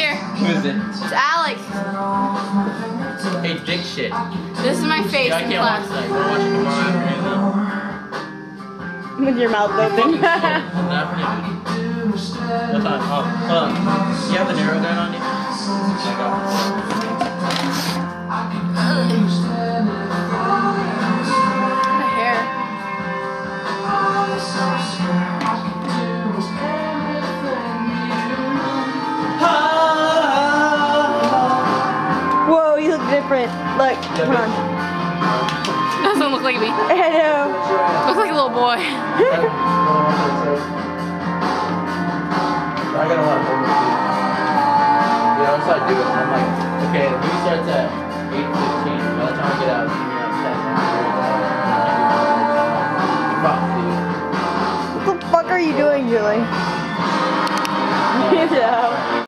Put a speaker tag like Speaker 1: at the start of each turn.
Speaker 1: Here.
Speaker 2: Who is it?
Speaker 1: It's Alex.
Speaker 2: Hey, dick shit.
Speaker 1: This is my face
Speaker 2: Yeah, I
Speaker 1: in
Speaker 2: can't
Speaker 1: class.
Speaker 2: watch that. We're watching tomorrow afternoon.
Speaker 3: With your mouth open.
Speaker 2: What's happening? Hold on. Oh, hold on. Do you have the narrow gun on you?
Speaker 1: My hair.
Speaker 3: Whoa, you look different. Look, come on.
Speaker 1: Doesn't look like me.
Speaker 3: I know.
Speaker 1: Looks like a little boy.
Speaker 2: I got a lot of homework to do. Yeah, once I do it, I'm like, okay, the movie starts at 8:15. By the time I get out, it's gonna be like 10. Fuck, dude.
Speaker 3: What the fuck are you doing, Julie? You know.